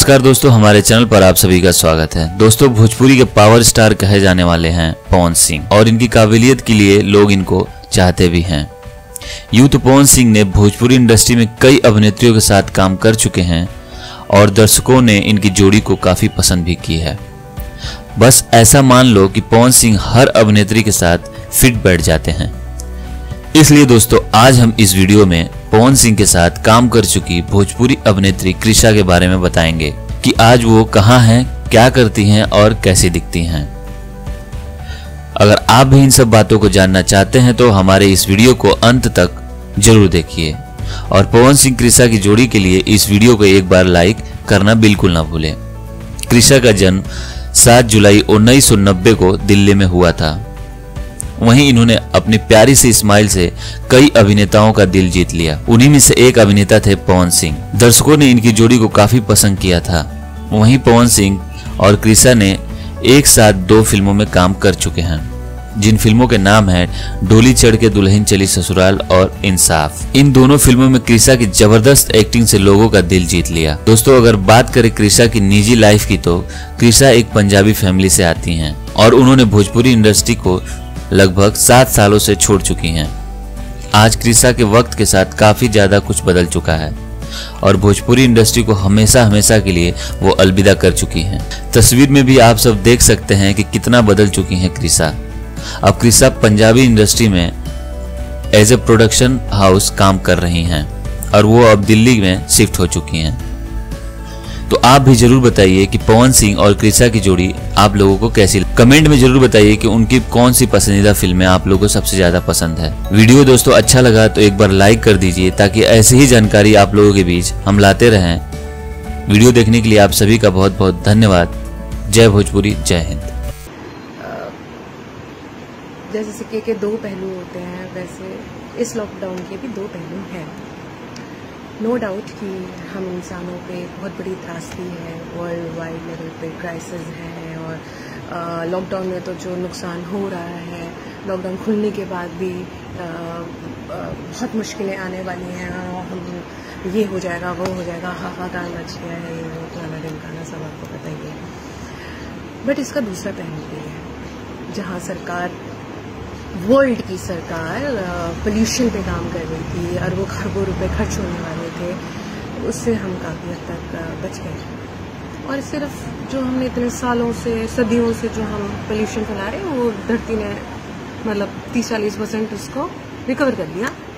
नमस्कार दोस्तों, हमारे चैनल पर आप सभी का स्वागत है। दोस्तों, भोजपुरी के पावर स्टार कहे जाने वाले हैं पवन सिंह और इनकी काबिलियत के लिए लोग इनको चाहते भी हैं। यूं तो पवन सिंह ने भोजपुरी इंडस्ट्री में कई अभिनेत्रियों के साथ काम कर चुके हैं और दर्शकों ने इनकी जोड़ी को काफी पसंद भी की है। बस ऐसा मान लो कि पवन सिंह हर अभिनेत्री के साथ फिट बैठ जाते हैं। इसलिए दोस्तों, आज हम इस वीडियो में पवन सिंह के साथ काम कर चुकी भोजपुरी अभिनेत्री कृषा के बारे में बताएंगे कि आज वो कहाँ हैं, क्या करती हैं और कैसी दिखती हैं। अगर आप भी इन सब बातों को जानना चाहते हैं तो हमारे इस वीडियो को अंत तक जरूर देखिए और पवन सिंह कृषा की जोड़ी के लिए इस वीडियो को एक बार लाइक करना बिल्कुल ना भूलें। कृषा का जन्म 7 जुलाई 1990 को दिल्ली में हुआ था। वहीं इन्होंने अपनी प्यारी सी स्माइल से कई अभिनेताओं का दिल जीत लिया। उन्हीं में से एक अभिनेता थे पवन सिंह। दर्शकों ने इनकी जोड़ी को काफी पसंद किया था। वहीं पवन सिंह और कृषा ने एक साथ 2 फिल्मों में काम कर चुके हैं, जिन फिल्मों के नाम है डोली चढ़ के दुल्हन चली ससुराल और इंसाफ। इन दोनों फिल्मों में कृषा की जबरदस्त एक्टिंग से लोगों का दिल जीत लिया। दोस्तों, अगर बात करें कृषा की निजी लाइफ की तो कृषा एक पंजाबी फैमिली से आती हैं और उन्होंने भोजपुरी इंडस्ट्री को लगभग 7 सालों से छोड़ चुकी हैं। आज कृषा के वक्त के साथ काफी ज्यादा कुछ बदल चुका है और भोजपुरी इंडस्ट्री को हमेशा हमेशा के लिए वो अलविदा कर चुकी हैं। तस्वीर में भी आप सब देख सकते हैं कि कितना बदल चुकी हैं कृषा। अब कृषा पंजाबी इंडस्ट्री में एज ए प्रोडक्शन हाउस काम कर रही हैं और वो अब दिल्ली में शिफ्ट हो चुकी हैं। तो आप भी जरूर बताइए कि पवन सिंह और कृषा की जोड़ी आप लोगों को कैसी। कमेंट में जरूर बताइए कि उनकी कौन सी पसंदीदा फिल्में आप लोगों को सबसे ज्यादा पसंद है। वीडियो दोस्तों अच्छा लगा तो एक बार लाइक कर दीजिए ताकि ऐसी ही जानकारी आप लोगों के बीच हम लाते रहें। वीडियो देखने के लिए आप सभी का बहुत बहुत धन्यवाद। जय भोजपुरी, जय हिंद। जैसे सिक्के के 2 पहलू होते हैं, वैसे इस लॉकडाउन के भी 2 पहलू हैं। नो डाउट कि हम इंसानों पे बहुत बड़ी त्रासदी है, वर्ल्ड वाइड लेवल पे क्राइसिस है और लॉकडाउन में तो जो नुकसान हो रहा है, लॉकडाउन खुलने के बाद भी बहुत मुश्किलें आने वाली हैं। हम ये हो जाएगा, वो हो जाएगा, हाहाकार मच गया है, ये वो फलाना ढिमकाना, सब आपको पता ही है। बट इसका दूसरा पहलू भी है, जहाँ सरकार, वर्ल्ड की सरकार पोल्यूशन पे काम कर रही थी और वो खरबों रुपए खर्च होने वाले थे, उससे हम काफ़ी हद तक बच गए। और सिर्फ जो हमने इतने सालों से, सदियों से जो हम पोल्यूशन फैला रहे हैं, वो धरती ने मतलब 30-40% उसको रिकवर कर लिया।